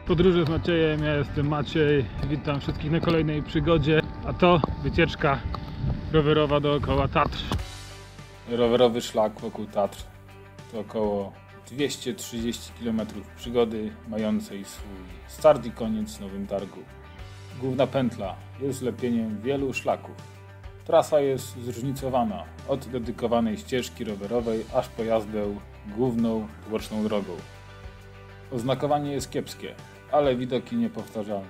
Podróże z Maciejem, ja jestem Maciej, witam wszystkich na kolejnej przygodzie, a to wycieczka rowerowa dookoła Tatr. Rowerowy szlak wokół Tatr to około 230 km przygody mającej swój start i koniec w Nowym Targu. Główna pętla jest zlepieniem wielu szlaków. Trasa jest zróżnicowana od dedykowanej ścieżki rowerowej aż po jazdę główną boczną drogą. Oznakowanie jest kiepskie, ale widoki niepowtarzalne.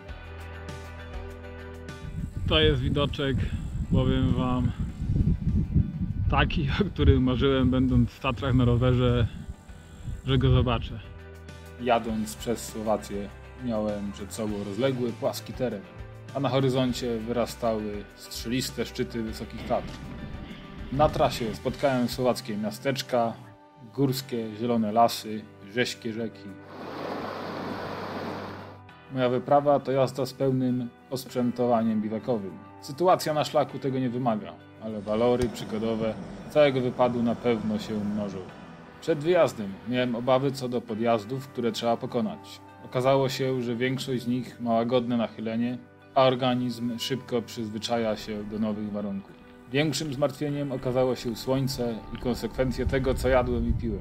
To jest widoczek, powiem wam, taki, o którym marzyłem będąc w Tatrach na rowerze, że go zobaczę. Jadąc przez Słowację miałem przed sobą rozległy, płaski teren, a na horyzoncie wyrastały strzeliste szczyty Wysokich Tatr. Na trasie spotkałem słowackie miasteczka, górskie, zielone lasy, rześkie rzeki. Moja wyprawa to jazda z pełnym osprzętowaniem biwakowym. Sytuacja na szlaku tego nie wymaga, ale walory przygodowe całego wypadu na pewno się mnożą. Przed wyjazdem miałem obawy co do podjazdów, które trzeba pokonać. Okazało się, że większość z nich ma łagodne nachylenie, a organizm szybko przyzwyczaja się do nowych warunków. Większym zmartwieniem okazało się słońce i konsekwencje tego, co jadłem i piłem.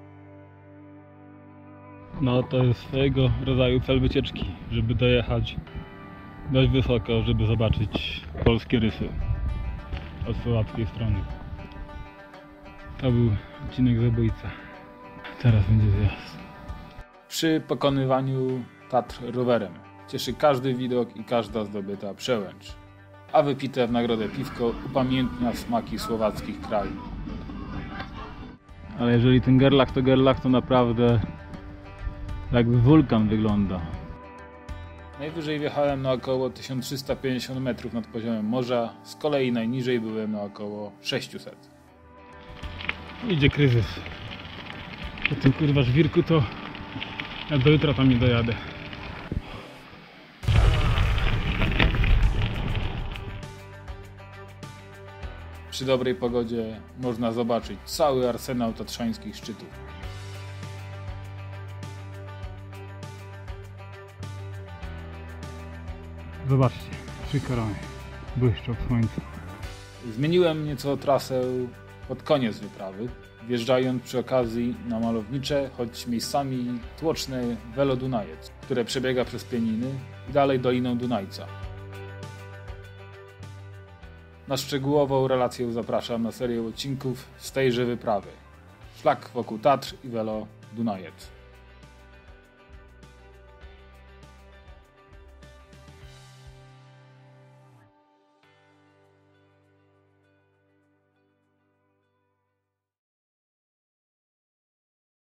No to jest swojego rodzaju cel wycieczki, żeby dojechać dość wysoko, żeby zobaczyć polskie rysy od słowackiej strony. To był odcinek Zabójca. Teraz będzie zjazd. Przy pokonywaniu Tatr rowerem cieszy każdy widok i każda zdobyta przełęcz, a wypite w nagrodę piwko upamiętnia smaki słowackich krajów. Ale jeżeli ten Gerlach, to naprawdę jakby wulkan wygląda. Najwyżej wjechałem na około 1350 metrów nad poziomem morza, z kolei najniżej byłem na około 600. Idzie kryzys. Po tym kurwa żwirku to ja do jutra tam nie dojadę. Przy dobrej pogodzie można zobaczyć cały arsenał tatrzańskich szczytów. Zobaczcie, 3 korony błyszczą w słońcu. Zmieniłem nieco trasę pod koniec wyprawy, wjeżdżając przy okazji na malownicze, choć miejscami tłoczne Velo Dunajec, które przebiega przez Pieniny i dalej Doliną Dunajca. Na szczegółową relację zapraszam na serię odcinków z tejże wyprawy. Szlak wokół Tatr i Velo Dunajec.